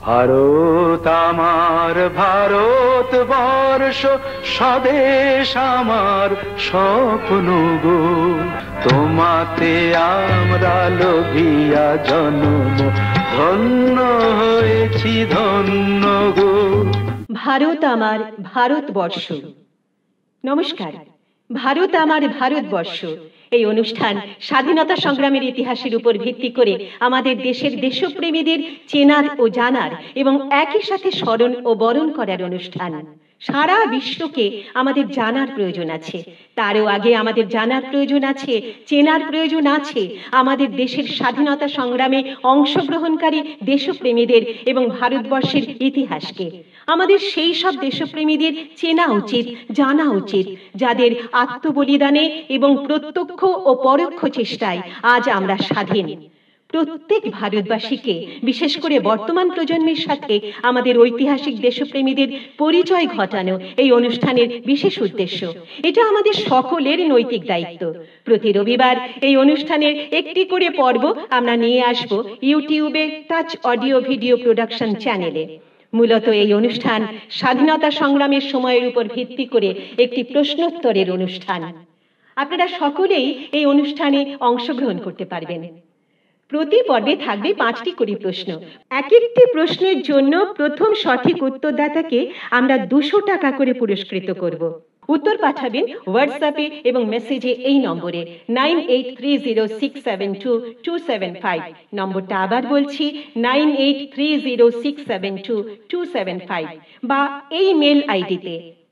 ভারত আমার ভারতবর্ষ, স্বদেশ আমার স্বপ্ন গো, তোমাতে আমরা লোভিয়া জন্ম, ধন্য হয়েছি ধন্য গো। ভারত আমার ভারতবর্ষ। নমস্কার। ভারত আমার ভারতবর্ষ এই অনুষ্ঠান স্বাধীনতা সংগ্রামের ইতিহাসের উপর ভিত্তি করে আমাদের দেশের দেশপ্রেমীদের চেনার ও জানার এবং একই সাথে স্মরণ ও বরণ করার অনুষ্ঠান। সারা বিশ্বকে আমাদের জানার প্রয়োজন আছে, তারও আগে আমাদের জানার প্রয়োজন আছে, চেনার প্রয়োজন আছে আমাদের দেশের স্বাধীনতা সংগ্রামে অংশগ্রহণকারী দেশপ্রেমীদের এবং ভারতবর্ষের ইতিহাসকে। আমাদের সেই সব দেশপ্রেমীদের চেনা উচিত, জানা উচিত, যাদের আত্মবলিদানে এবং প্রত্যক্ষ ও পরোক্ষ চেষ্টায় আজ আমরা স্বাধীন। প্রত্যেক ভারতবাসীকে, বিশেষ করে বর্তমান প্রজন্মের সাথে আমাদের ঐতিহাসিক দেশপ্রেমীদের পরিচয় ঘটানো এই অনুষ্ঠানের বিশেষ উদ্দেশ্য। এটা আমাদের সকলের নৈতিক দায়িত্ব। প্রতি রবিবার এই অনুষ্ঠানের একটি করে পর্ব আমরা নিয়ে আসব ইউটিউবে টাচ অডিও ভিডিও প্রোডাকশন চ্যানেলে। মূলত এই অনুষ্ঠান স্বাধীনতা সংগ্রামের সময়ের উপর ভিত্তি করে একটি প্রশ্নোত্তরের অনুষ্ঠান। আপনারা সকলেই এই অনুষ্ঠানে অংশগ্রহণ করতে পারবেন। প্রতি পর্বে থাকবে 5টি করে প্রশ্ন। এক একটি প্রশ্নের জন্য প্রথম সঠিক উত্তরদাতাকে আমরা 200 টাকা করে পুরস্কৃত করব। উত্তর পাঠাবেন হোয়াটসঅ্যাপে এবং মেসেজে এই নম্বরে 9830672275। নম্বরটা আবার বলছি 9830672275, বা এই মেল আইডিতে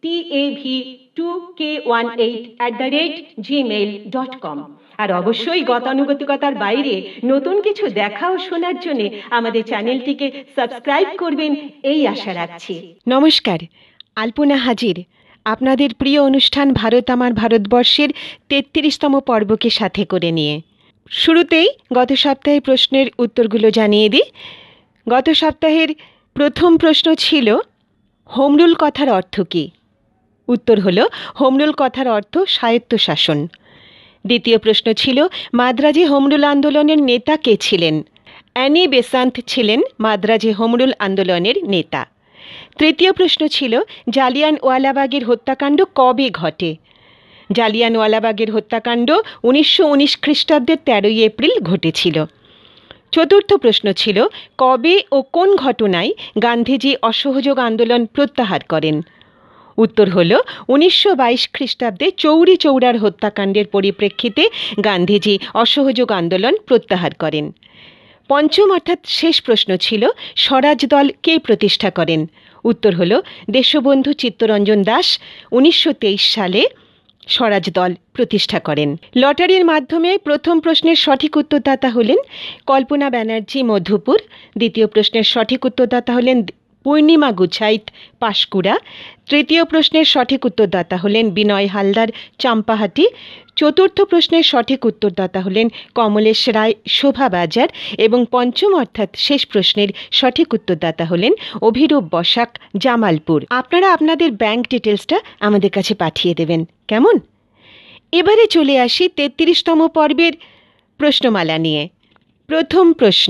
tav2k18@gmail.com। আর অবশ্যই গতানুগতিকতার বাইরে নতুন কিছু দেখা ও শোনার জন্য আমাদের চ্যানেলটিকে সাবস্ক্রাইব করবেন এই আশা রাখছি। নমস্কার, আলপনা হাজির আপনাদের প্রিয় অনুষ্ঠান ভারত আমার ভারতবর্ষের 33তম পর্বকে সাথে করে নিয়ে। শুরুতেই গত সপ্তাহের প্রশ্নের উত্তরগুলো জানিয়ে দিই। গত সপ্তাহের প্রথম প্রশ্ন ছিল হোমরুল কথার অর্থ কী? উত্তর হলো হোমরুল কথার অর্থ স্বায়ত্তশাসন। দ্বিতীয় প্রশ্ন ছিল মাদ্রাজে হোমরুল আন্দোলনের নেতা কে ছিলেন? অ্যানি বেসান্ত ছিলেন মাদ্রাজে হোমরুল আন্দোলনের নেতা। তৃতীয় প্রশ্ন ছিল জালিয়ানওয়ালাবাগের হত্যাকাণ্ড কবে ঘটে? জালিয়ানওয়ালাবাগের হত্যাকাণ্ড 1919 খ্রিস্টাব্দের 13ই এপ্রিল ঘটেছিল। চতুর্থ প্রশ্ন ছিল কবে ও কোন ঘটনায় গান্ধীজি অসহযোগ আন্দোলন প্রত্যাহার করেন? উত্তর হল 1922 খ্রিস্টাব্দে চৌরি চৌরার হত্যাকাণ্ডের পরিপ্রেক্ষিতে গান্ধীজি অসহযোগ আন্দোলন প্রত্যাহার করেন। পঞ্চম অর্থাৎ শেষ প্রশ্ন ছিল স্বরাজ দল কে প্রতিষ্ঠা করেন? উত্তর হল দেশবন্ধু চিত্তরঞ্জন দাস 1923 সালে স্বরাজ দল প্রতিষ্ঠা করেন। লটারির মাধ্যমে প্রথম প্রশ্নের সঠিক উত্তরদাতা হলেন কল্পনা ব্যানার্জি মধুপুর। দ্বিতীয় প্রশ্নের সঠিক উত্তরদাতা হলেন পূর্ণিমা গুছাইত পাঁশকুড়া। তৃতীয় প্রশ্নের সঠিক উত্তরদাতা হলেন বিনয় হালদার চাম্পাহাটি। চতুর্থ প্রশ্নের সঠিক উত্তরদাতা হলেন কমলেশ রায় শোভাবাজার। এবং পঞ্চম অর্থাৎ শেষ প্রশ্নের সঠিক উত্তরদাতা হলেন অভিরূপ বসাক জামালপুর। আপনারা আপনাদের ব্যাংক ডিটেলসটা আমাদের কাছে পাঠিয়ে দেবেন, কেমন? এবারে চলে আসি 33তম পর্বের প্রশ্নমালা নিয়ে। প্রথম প্রশ্ন,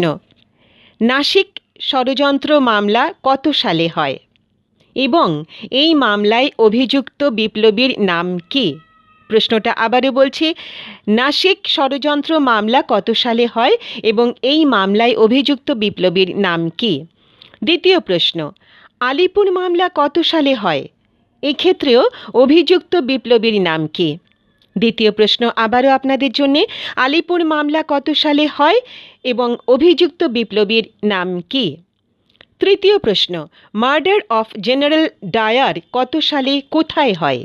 নাসিক ষড়যন্ত্র মামলা কত সালে হয় এবং এই মামলায় অভিযুক্ত বিপ্লবীর নাম কি? প্রশ্নটা আবারও বলছি, নাসিক ষড়যন্ত্র মামলা কত সালে হয় এবং এই মামলায় অভিযুক্ত বিপ্লবীর নাম কি? দ্বিতীয় প্রশ্ন, আলিপুর মামলা কত সালে হয়? এক্ষেত্রেও অভিযুক্ত বিপ্লবীর নাম কি? দ্বিতীয় প্রশ্ন আবারও আপনাদের জন্যে, আলিপুর মামলা কত সালে হয় এবং অভিযুক্ত বিপ্লবীর নাম কি? তৃতীয় প্রশ্ন, মার্ডার অফ জেনারেল ডায়ার কত সালে কোথায় হয়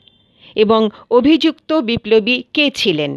এবং অভিযুক্ত বিপ্লবী কে ছিলেন?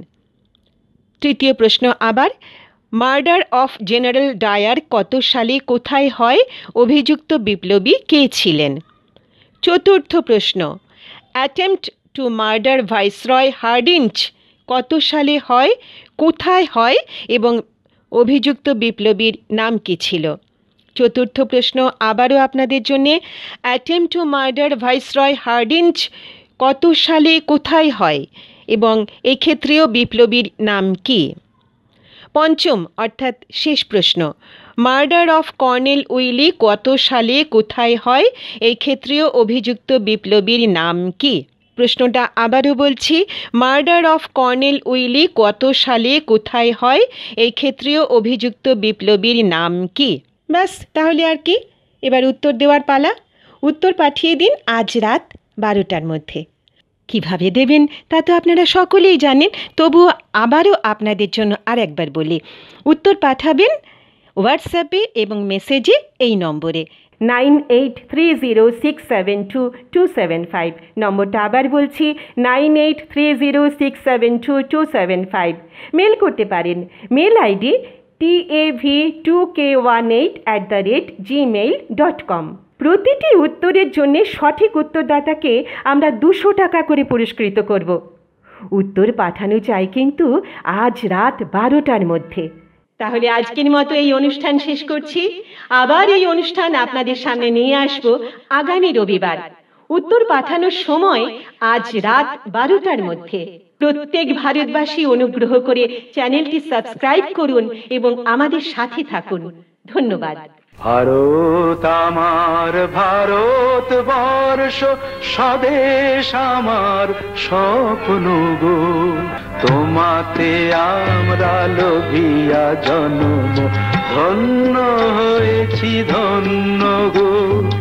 তৃতীয় প্রশ্ন আবার, মার্ডার অফ জেনারেল ডায়ার কত সালে কোথায় হয়, অভিযুক্ত বিপ্লবী কে ছিলেন? চতুর্থ প্রশ্ন, attempt to murder viceroy Hardinge কত সালে হয়, কোথায় হয় এবং অভিযুক্ত বিপ্লবীর নাম কি ছিল? চতুর্থ প্রশ্ন আবারও আপনাদের জন্যে, attempt to murder viceroy Hardinge কত সালে কোথায় হয় এবং এক্ষেত্রেও বিপ্লবীর নাম কি? পঞ্চম অর্থাৎ শেষ প্রশ্ন, মার্ডার অফ কর্নেল উইলি কত সালে কোথায় হয়? এই ক্ষেত্রেও অভিযুক্ত বিপ্লবীর নাম কি? প্রশ্নটা আবারও বলছি, মার্ডার অফ কর্নেল উইলি কত সালে কোথায় হয়? এই ক্ষেত্রেও অভিযুক্ত বিপ্লবীর নাম কি? ব্যাস, তাহলে আর কি, এবার উত্তর দেওয়ার পালা। উত্তর পাঠিয়ে দিন আজ রাত 12টার মধ্যে। কিভাবে দেবেন তা তো আপনারা সকলেই জানেন, তবুও আবারও আপনাদের জন্য আর একবার বলি, উত্তর পাঠাবেন হোয়াটসঅ্যাপে এবং মেসেজে এই নম্বরে 9830672275। নম্বরটা আবার বলছি 9830672275। মেল করতে পারেন, মেল আইডি tav2k18@gmail.com। প্রতিটি উত্তরের জন্য সঠিক উত্তরদাতাকে আমরা 200 টাকা করে পুরস্কৃত করব। উত্তর পাঠানো চাই কিন্তু আজ রাত 12টার মধ্যে। তাহলে আজকের মতো এই অনুষ্ঠান শেষ করছি। আবার এই অনুষ্ঠান আপনাদের সামনে নিয়ে আসব আগামী রবিবার। উত্তর পাঠানোর সময় আজ রাত 12টার মধ্যে। প্রত্যেক ভারতবাসী অনুগ্রহ করে চ্যানেলটি সাবস্ক্রাইব করুন এবং আমাদের সাথে থাকুন। ধন্যবাদ। ভারত আমার ভারতবর্ষ, স্বদেশ আমার স্বপ্ন গো, তোমাতে আমরা লোভিয়া জন্ম, ধন্য হয়েছি ধন্য গো।